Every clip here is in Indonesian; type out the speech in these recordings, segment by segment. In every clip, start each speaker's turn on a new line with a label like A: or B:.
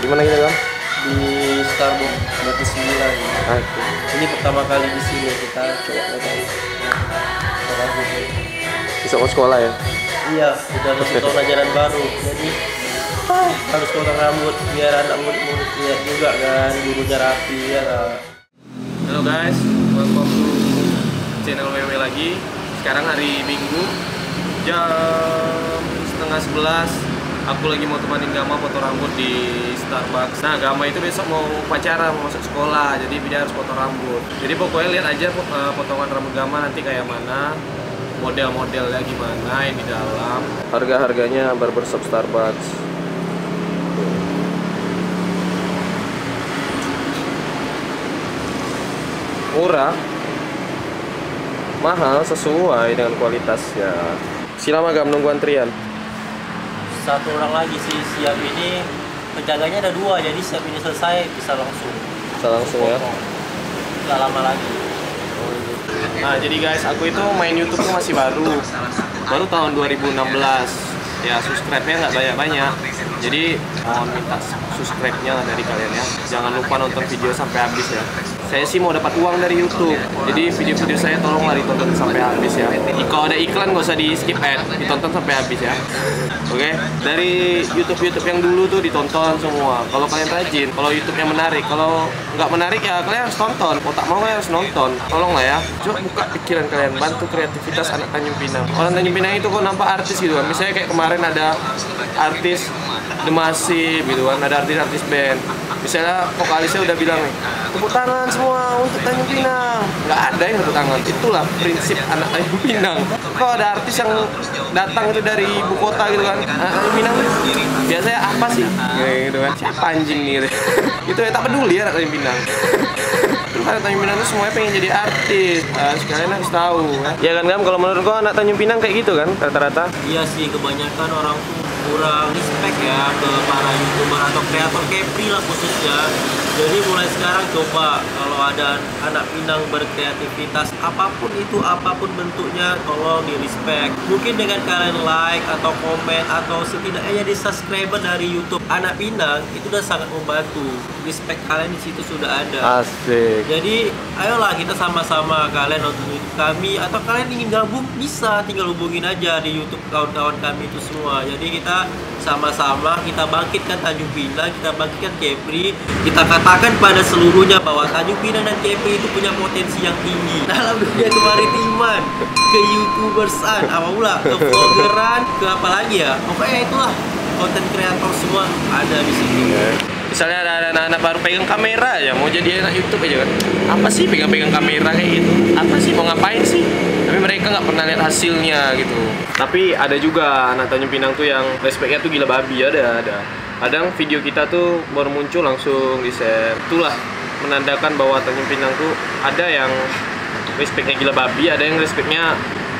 A: Di mana kita kan?
B: Di Starbucks Batu 9. Ini pertama kali di sini kita coba lagi.
A: Besok mau sekolah ya?
B: Iya, udah masuk tahun ajaran baru. Jadi harus potong rambut biar anak murid-murid lihat juga kan, gurunya rapi ya.
A: Halo guys, welcome to channel Meme lagi. Sekarang hari Minggu jam 10:30. Aku lagi mau temanin Gama potong rambut di Starbucks. Nah, Gama itu besok mau upacara, mau masuk sekolah, jadi dia harus potong rambut. Jadi pokoknya lihat aja potongan rambut Gama nanti kayak mana, model-modelnya gimana yang di dalam. Harga-harganya barbershop Starbucks. Murah, mahal sesuai dengan kualitasnya. Silama Gam nunggu antrian.
B: Satu orang lagi sih siap ini, penjaganya ada 2, jadi siap ini selesai bisa langsung
A: Ya.
B: Nggak lama lagi.
A: Nah jadi guys, aku itu main YouTube tuh masih baru tahun 2016 ya. Subscribe-nya nggak banyak-banyak, jadi mohon minta subscribe-nya dari kalian ya. Jangan lupa nonton video sampai habis ya. Saya sih mau dapat uang dari YouTube, jadi video-video saya tolonglah ditonton sampai habis ya. Kalau ada iklan nggak usah di skip ad, ditonton sampai habis ya. Oke, dari YouTube yang dulu tuh ditonton semua. Kalau kalian rajin, kalau YouTube yang menarik, kalau nggak menarik ya kalian harus tonton. Kalau tak mau kalian harus nonton. Tolonglah ya. Coba buka pikiran kalian, bantu kreativitas anak Tanjung Pinang. Orang Tanjung Pinang itu kok nampak artis gitu kan. Misalnya kayak kemarin ada artis The Massive gitu kan, ada artis band. Misalnya vokalisnya udah bilang nih, tepuk tangan semua untuk Tanjung Pinang. Nggak ada yang tepuk tangan. Itulah prinsip anak Tanjung Pinang. Kalau ada artis yang datang itu dari ibu kota gitu kan, anak Tanjung Pinang biasanya apa sih? Gitu kan. Siapa anjing nih? Itu ya tak peduli ya anak Tanjung Pinang. Terus anak Tanjung Pinang tuh semuanya pengen jadi artis. Sekalian harus tahu kan. Ya kan Gam, kalau menurut gua anak Tanjung Pinang kayak gitu kan rata-rata.
B: Iya sih, kebanyakan orang tuh kurang respect ya ke para YouTuber atau kreator Kepri lah khususnya. Jadi mulai sekarang coba kalau ada anak Pinang berkreativitas apapun itu, apapun bentuknya, tolong di respect. Mungkin dengan kalian like atau komen atau setidaknya di subscriber dari YouTube anak Pinang itu udah sangat membantu. Respect kalian di situ sudah ada.
A: Asik.
B: Jadi ayolah kita sama-sama, kalian nonton YouTube kami atau kalian ingin gabung bisa tinggal hubungin aja di YouTube kawan-kawan kami itu semua. Jadi kita sama-sama kita bangkitkan Tanjung Pinang, kita bangkitkan Kepri, kita katakan pada seluruhnya bahwa Tanjung Pinang dan Kepri itu punya potensi yang tinggi dalam dunia kemaritiman, ke YouTubersan, apa pula ke vloggeran, ke apa lagi ya. Pokoknya itulah konten kreator semua ada di sini.
A: Misalnya ada anak-anak baru pegang kamera ya, mau jadi anak YouTube aja kan. Apa sih pegang-pegang kamera kayak gitu? Apa sih, mau ngapain sih? Tapi mereka nggak pernah lihat hasilnya gitu. Tapi ada juga anak Tanjung Pinang tuh yang respectnya tuh gila babi, ada. Kadang video kita tuh baru muncul langsung di-share. Itulah menandakan bahwa Tanjung Pinang tuh ada yang respectnya gila babi, ada yang respectnya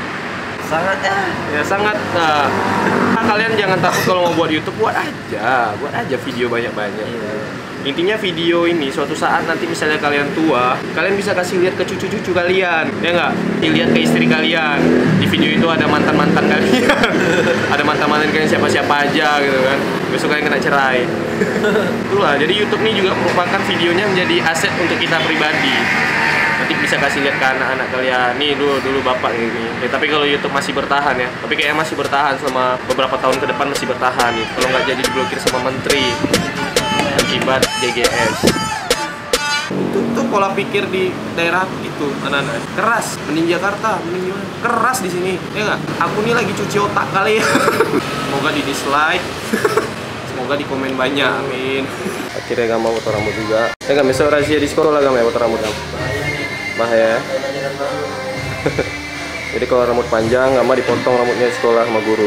A: sangat. Kalian jangan takut kalau mau buat YouTube, buat aja video banyak-banyak. Intinya video ini suatu saat nanti misalnya kalian tua, kalian bisa kasih lihat ke cucu-cucu kalian, ya nggak? Dilihat ke istri kalian. Di video itu ada mantan-mantan kalian, ada mantan-mantan kalian siapa-siapa aja gitu kan. Besok kalian kena cerai. Itulah. Jadi YouTube ini juga merupakan videonya menjadi aset untuk kita pribadi. Nanti bisa kasih lihat ke anak-anak kalian. Nih dulu bapak ini. Tapi kalau YouTube masih bertahan ya. Tapi kayaknya masih bertahan selama beberapa tahun ke depan, masih bertahan nih. Kalau nggak jadi diblokir sama menteri akibat GGS. Itu pola pikir di daerah itu anak-anak keras. Mending Jakarta, mending keras di sini. Ya nggak? Aku nih lagi cuci otak kali ya. Semoga di dislike. Semoga di komen banyak. Amin. Akhirnya gak mau potong rambut juga. Ya nggak, besok rahasia di sekolah gak mau potong rambut kamu. Bahaya. Jadi kalau rambut panjang nggak mau dipotong rambutnya di sekolah sama guru.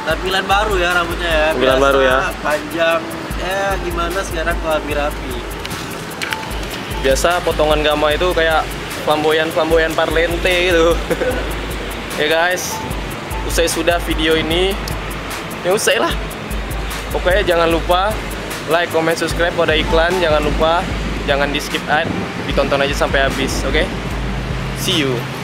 B: Tampilan baru ya rambutnya ya.
A: Tampilan
B: Biasa,
A: baru ya.
B: Panjang. Gimana sekarang kok rapi-rapi.
A: Biasa potongan Gama itu kayak flamboyan parlente gitu. Ya guys, usai sudah video ini, ya usai lah. Pokoknya jangan lupa like, comment, subscribe. Kalau ada iklan jangan lupa, jangan di skip ad, ditonton aja sampai habis. Oke? See you.